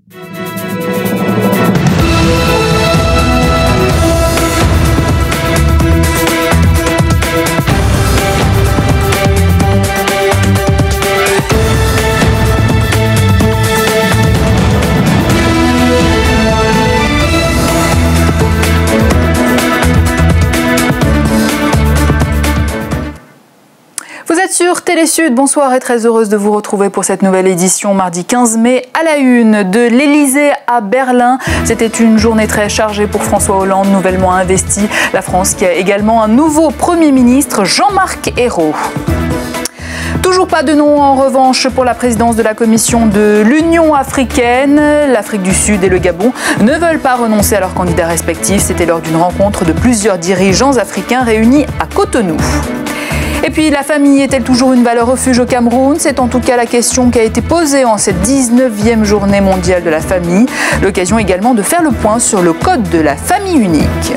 Sur Télésud, bonsoir et très heureuse de vous retrouver pour cette nouvelle édition mardi 15 mai à la une de l'Elysée à Berlin. C'était une journée très chargée pour François Hollande, nouvellement investi. La France qui a également un nouveau Premier ministre, Jean-Marc Ayrault. Toujours pas de nom en revanche pour la présidence de la Commission de l'Union africaine. L'Afrique du Sud et le Gabon ne veulent pas renoncer à leurs candidats respectifs. C'était lors d'une rencontre de plusieurs dirigeants africains réunis à Cotonou. Et puis, la famille est-elle toujours une valeur refuge au Cameroun? C'est en tout cas la question qui a été posée en cette 19e journée mondiale de la famille. L'occasion également de faire le point sur le code de la famille unique.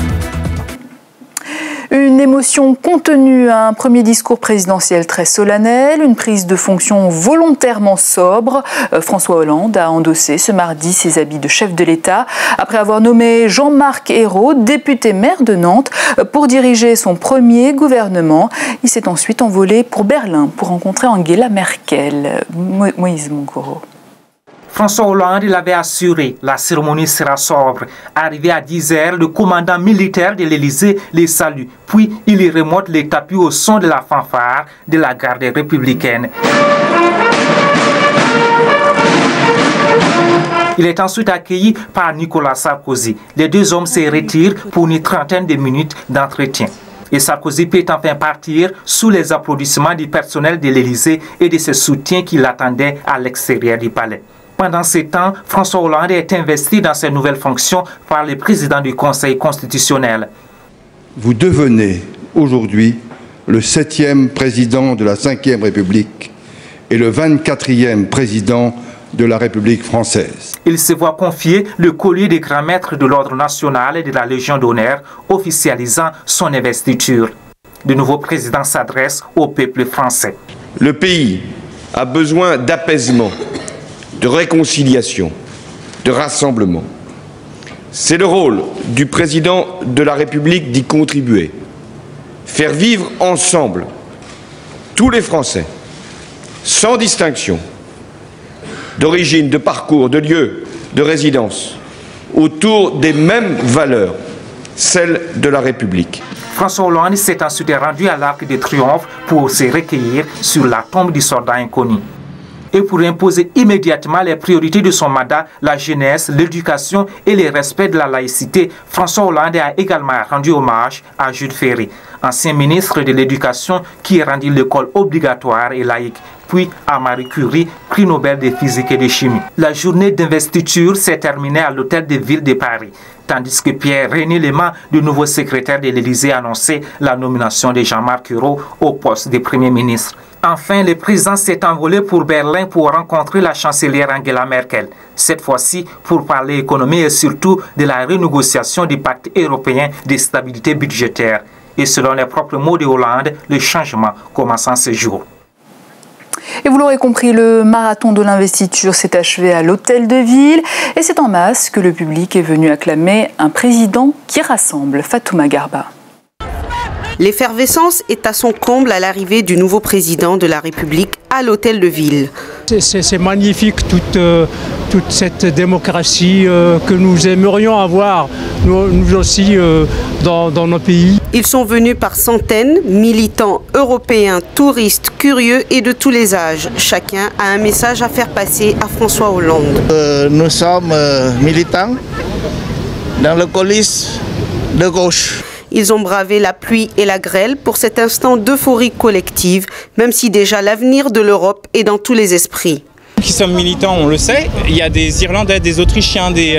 Une émotion contenue à un premier discours présidentiel très solennel, une prise de fonction volontairement sobre. François Hollande a endossé ce mardi ses habits de chef de l'État après avoir nommé Jean-Marc Ayrault, député maire de Nantes, pour diriger son premier gouvernement. Il s'est ensuite envolé pour Berlin pour rencontrer Angela Merkel. Moïse Moukoro. François Hollande l'avait assuré, la cérémonie sera sobre. Arrivé à 10h, le commandant militaire de l'Élysée les salue, puis il y remonte les tapis au son de la fanfare de la garde républicaine. Il est ensuite accueilli par Nicolas Sarkozy. Les deux hommes se retirent pour une trentaine de minutes d'entretien. Et Sarkozy peut enfin partir sous les applaudissements du personnel de l'Élysée et de ses soutiens qui l'attendaient à l'extérieur du palais. Pendant ce temps, François Hollande est investi dans ses nouvelles fonctions par le président du Conseil constitutionnel. Vous devenez aujourd'hui le 7e président de la 5e République et le 24e président de la République française. Il se voit confier le collier des grands maîtres de l'ordre national et de la Légion d'honneur, officialisant son investiture. Le nouveau président s'adresse au peuple français. Le pays a besoin d'apaisement, de réconciliation, de rassemblement. C'est le rôle du président de la République d'y contribuer. Faire vivre ensemble tous les Français, sans distinction, d'origine, de parcours, de lieu, de résidence, autour des mêmes valeurs, celles de la République. François Hollande s'est ensuite rendu à l'Arc de Triomphe pour se recueillir sur la tombe du soldat inconnu. Et pour imposer immédiatement les priorités de son mandat, la jeunesse, l'éducation et le respect de la laïcité, François Hollande a également rendu hommage à Jules Ferry, ancien ministre de l'Éducation qui rendit l'école obligatoire et laïque, puis à Marie Curie, prix Nobel de physique et de chimie. La journée d'investiture s'est terminée à l'hôtel de ville de Paris, tandis que Pierre-René Léman, le nouveau secrétaire de l'Élysée, a annoncé la nomination de Jean-Marc Ayrault au poste de Premier ministre. Enfin, le président s'est envolé pour Berlin pour rencontrer la chancelière Angela Merkel. Cette fois-ci pour parler économie et surtout de la renégociation du pacte européen de stabilité budgétaire. Et selon les propres mots de Hollande, le changement commence en ce jour. Et vous l'aurez compris, le marathon de l'investiture s'est achevé à l'Hôtel de Ville. Et c'est en masse que le public est venu acclamer un président qui rassemble. Fatouma Garba. L'effervescence est à son comble à l'arrivée du nouveau président de la République à l'Hôtel de Ville. C'est magnifique toute cette démocratie que nous aimerions avoir, nous aussi, dans nos pays. Ils sont venus par centaines, militants européens, touristes, curieux et de tous les âges. Chacun a un message à faire passer à François Hollande. Nous sommes militants dans le colis de gauche. Ils ont bravé la pluie et la grêle pour cet instant d'euphorie collective, même si déjà l'avenir de l'Europe est dans tous les esprits. Qui sommes militants, on le sait. Il y a des Irlandais, des Autrichiens, des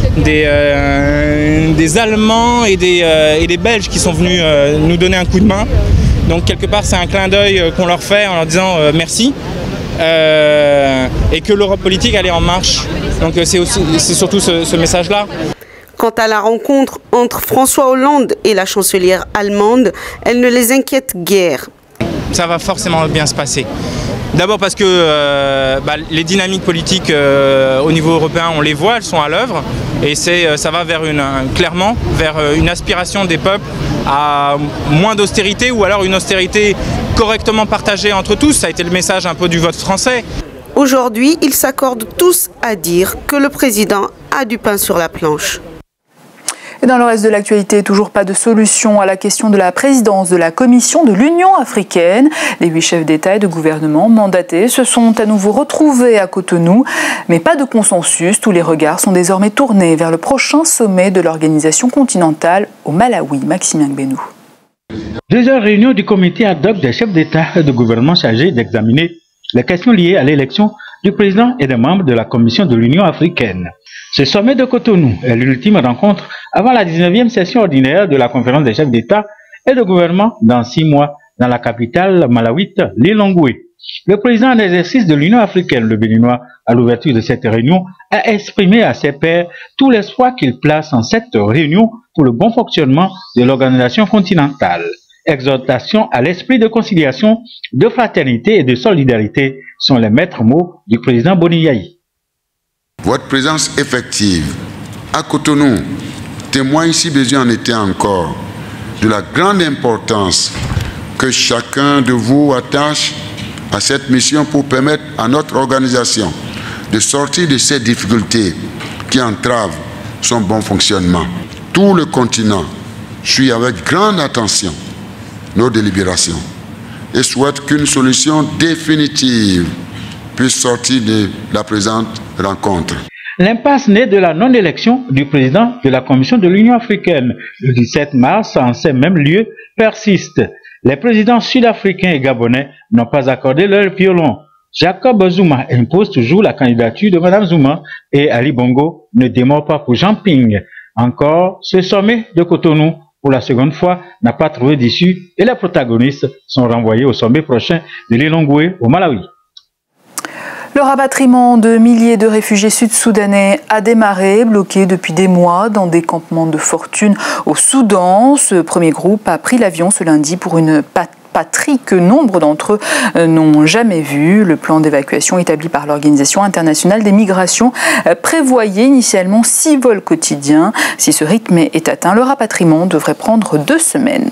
Allemands et des Belges qui sont venus nous donner un coup de main. Donc quelque part, c'est un clin d'œil qu'on leur fait en leur disant merci. Et que l'Europe politique, elle est en marche. Donc c'est surtout ce message-là. Quant à la rencontre entre François Hollande et la chancelière allemande, elle ne les inquiète guère. Ça va forcément bien se passer. D'abord parce que les dynamiques politiques au niveau européen, on les voit, elles sont à l'œuvre. Et ça va clairement vers une aspiration des peuples à moins d'austérité ou alors une austérité correctement partagée entre tous. Ça a été le message un peu du vote français. Aujourd'hui, ils s'accordent tous à dire que le président a du pain sur la planche. Et dans le reste de l'actualité, toujours pas de solution à la question de la présidence de la Commission de l'Union africaine. Les 8 chefs d'État et de gouvernement mandatés se sont à nouveau retrouvés à Cotonou, mais pas de consensus. Tous les regards sont désormais tournés vers le prochain sommet de l'organisation continentale au Malawi. Maxime Benou. Deuxième réunion du comité ad hoc des chefs d'État et de gouvernement chargés d'examiner les questions liées à l'élection du président et des membres de la Commission de l'Union africaine. Ce sommet de Cotonou est l'ultime rencontre avant la 19e session ordinaire de la conférence des chefs d'État et de gouvernement dans 6 mois dans la capitale malawite, Lilongwe. Le président en exercice de l'Union africaine, le Béninois, à l'ouverture de cette réunion, a exprimé à ses pairs tout l'espoir qu'il place en cette réunion pour le bon fonctionnement de l'organisation continentale. Exhortation à l'esprit de conciliation, de fraternité et de solidarité sont les maîtres mots du président Boni Yayi. Votre présence effective à Cotonou témoigne, si besoin en était encore, de la grande importance que chacun de vous attache à cette mission pour permettre à notre organisation de sortir de ces difficultés qui entravent son bon fonctionnement. Tout le continent suit avec grande attention nos délibérations et souhaite qu'une solution définitive puisse sortir de la présente rencontre. L'impasse née de la non-élection du président de la Commission de l'Union africaine le 17 mars en ces mêmes lieux persiste. Les présidents sud-africains et gabonais n'ont pas accordé leur violon. Jacob Zuma impose toujours la candidature de Mme Zuma et Ali Bongo ne démord pas pour Jean Ping. Encore, ce sommet de Cotonou, pour la seconde fois, n'a pas trouvé d'issue et les protagonistes sont renvoyés au sommet prochain de Lilongwe au Malawi. Le rapatriement de milliers de réfugiés sud-soudanais a démarré, bloqués depuis des mois dans des campements de fortune au Soudan. Ce premier groupe a pris l'avion ce lundi pour une patrie que nombre d'entre eux n'ont jamais vue. Le plan d'évacuation établi par l'Organisation internationale des migrations prévoyait initialement 6 vols quotidiens. Si ce rythme est atteint, le rapatriement devrait prendre 2 semaines.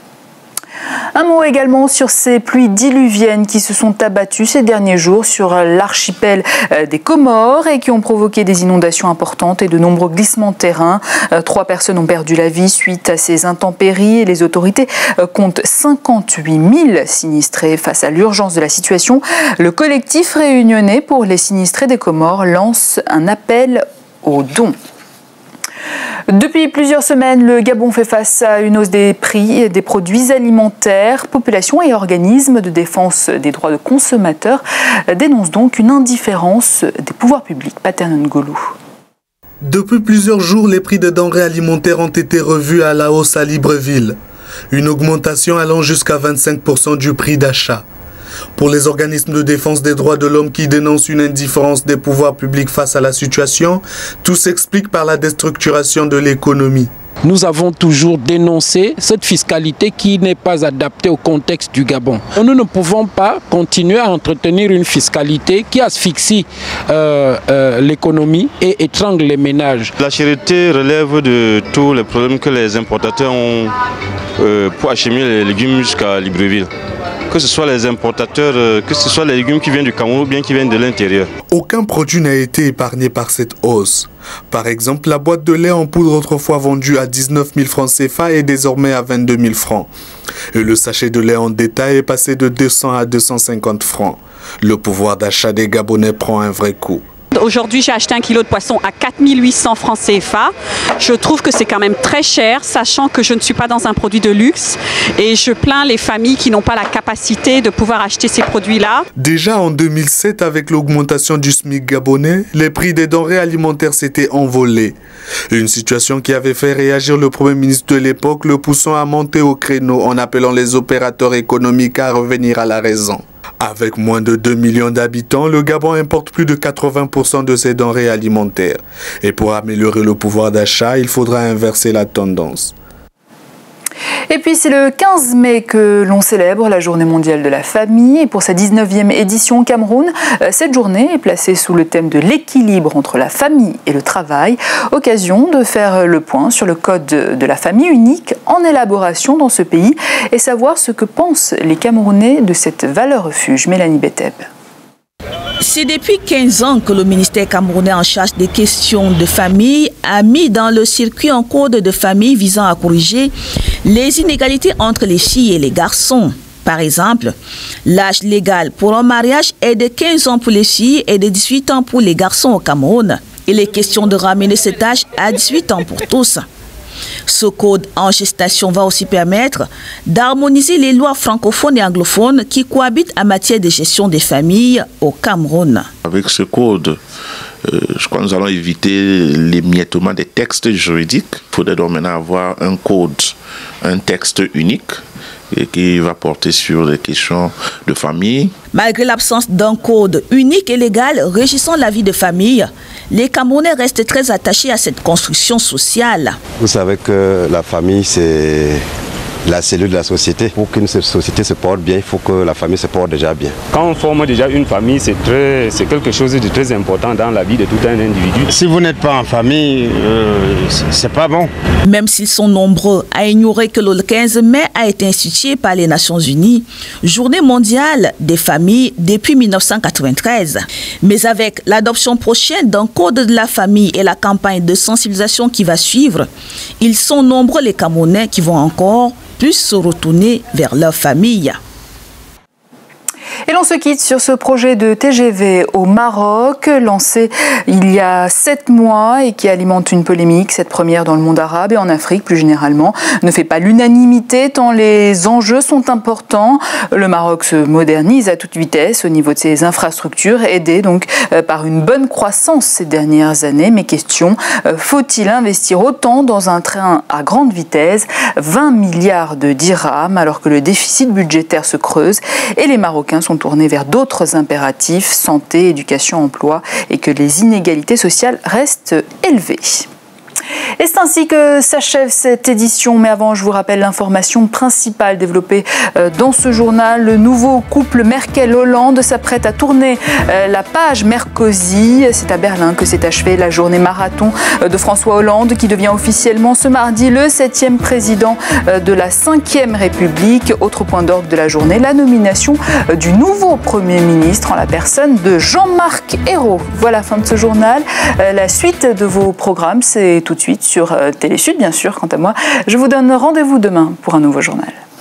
Un mot également sur ces pluies diluviennes qui se sont abattues ces derniers jours sur l'archipel des Comores et qui ont provoqué des inondations importantes et de nombreux glissements de terrain. 3 personnes ont perdu la vie suite à ces intempéries et les autorités comptent 58 000 sinistrés. Face à l'urgence de la situation, le collectif réunionnais pour les sinistrés des Comores lance un appel aux dons. Depuis plusieurs semaines, le Gabon fait face à une hausse des prix des produits alimentaires. Population et organismes de défense des droits de consommateurs dénoncent donc une indifférence des pouvoirs publics. Paterno Ngolo. Depuis plusieurs jours, les prix des denrées alimentaires ont été revus à la hausse à Libreville. Une augmentation allant jusqu'à 25% du prix d'achat. Pour les organismes de défense des droits de l'homme qui dénoncent une indifférence des pouvoirs publics face à la situation, tout s'explique par la déstructuration de l'économie. Nous avons toujours dénoncé cette fiscalité qui n'est pas adaptée au contexte du Gabon. Nous ne pouvons pas continuer à entretenir une fiscalité qui asphyxie l'économie et étrangle les ménages. La cherté relève de tous les problèmes que les importateurs ont pour acheminer les légumes jusqu'à Libreville. Que ce soit les importateurs, que ce soit les légumes qui viennent du Cameroun ou bien qui viennent de l'intérieur. Aucun produit n'a été épargné par cette hausse. Par exemple, la boîte de lait en poudre autrefois vendue à 19 000 francs CFA est désormais à 22 000 francs. Et le sachet de lait en détail est passé de 200 à 250 francs. Le pouvoir d'achat des Gabonais prend un vrai coup. Aujourd'hui, j'ai acheté 1 kilo de poisson à 4 800 francs CFA. Je trouve que c'est quand même très cher, sachant que je ne suis pas dans un produit de luxe. Et je plains les familles qui n'ont pas la capacité de pouvoir acheter ces produits-là. Déjà en 2007, avec l'augmentation du SMIC gabonais, les prix des denrées alimentaires s'étaient envolés. Une situation qui avait fait réagir le Premier ministre de l'époque, le poussant à monter au créneau en appelant les opérateurs économiques à revenir à la raison. Avec moins de 2 millions d'habitants, le Gabon importe plus de 80% de ses denrées alimentaires. Et pour améliorer le pouvoir d'achat, il faudra inverser la tendance. Et puis c'est le 15 mai que l'on célèbre la Journée mondiale de la famille. Et pour sa 19e édition au Cameroun, cette journée est placée sous le thème de l'équilibre entre la famille et le travail. Occasion de faire le point sur le code de la famille unique en élaboration dans ce pays et savoir ce que pensent les Camerounais de cette valeur refuge. Mélanie Beteb. C'est depuis 15 ans que le ministère camerounais en charge des questions de famille a mis dans le circuit un code de famille visant à corriger les inégalités entre les filles et les garçons. Par exemple, l'âge légal pour un mariage est de 15 ans pour les filles et de 18 ans pour les garçons au Cameroun. Il est question de ramener cet âge à 18 ans pour tous. Ce code en gestation va aussi permettre d'harmoniser les lois francophones et anglophones qui cohabitent en matière de gestion des familles au Cameroun. Avec ce code, je crois que nous allons éviter l'émiettement des textes juridiques. Il faudrait donc maintenant avoir un code, un texte unique et qui va porter sur les questions de famille. Malgré l'absence d'un code unique et légal régissant la vie de famille, les Camerounais restent très attachés à cette construction sociale. Vous savez que la famille, c'est la cellule de la société. Pour qu'une société se porte bien, il faut que la famille se porte déjà bien. Quand on forme déjà une famille, c'est quelque chose de très important dans la vie de tout un individu. Si vous n'êtes pas en famille, c'est pas bon. Même s'ils sont nombreux à ignorer que le 15 mai a été institué par les Nations Unies, Journée mondiale des familles depuis 1993. Mais avec l'adoption prochaine d'un code de la famille et la campagne de sensibilisation qui va suivre, ils sont nombreux les Camerounais qui vont encore plus se retourner vers leur famille. Et l'on se quitte sur ce projet de TGV au Maroc, lancé il y a 7 mois et qui alimente une polémique. Cette première dans le monde arabe et en Afrique plus généralement ne fait pas l'unanimité tant les enjeux sont importants. Le Maroc se modernise à toute vitesse au niveau de ses infrastructures, aidé donc par une bonne croissance ces dernières années. Mais question, faut-il investir autant dans un train à grande vitesse, 20 milliards de dirhams, alors que le déficit budgétaire se creuse et les Marocains sont tournés vers d'autres impératifs, santé, éducation, emploi, et que les inégalités sociales restent élevées. Et c'est ainsi que s'achève cette édition. Mais avant, je vous rappelle l'information principale développée dans ce journal. Le nouveau couple Merkel-Hollande s'apprête à tourner la page Merkozy. C'est à Berlin que s'est achevée la journée marathon de François Hollande, qui devient officiellement ce mardi le 7e président de la 5e République. Autre point d'ordre de la journée, la nomination du nouveau Premier ministre en la personne de Jean-Marc Ayrault. Voilà la fin de ce journal. La suite de vos programmes, c'est tout de suite sur Télé Sud, bien sûr. Quant à moi, je vous donne rendez-vous demain pour un nouveau journal.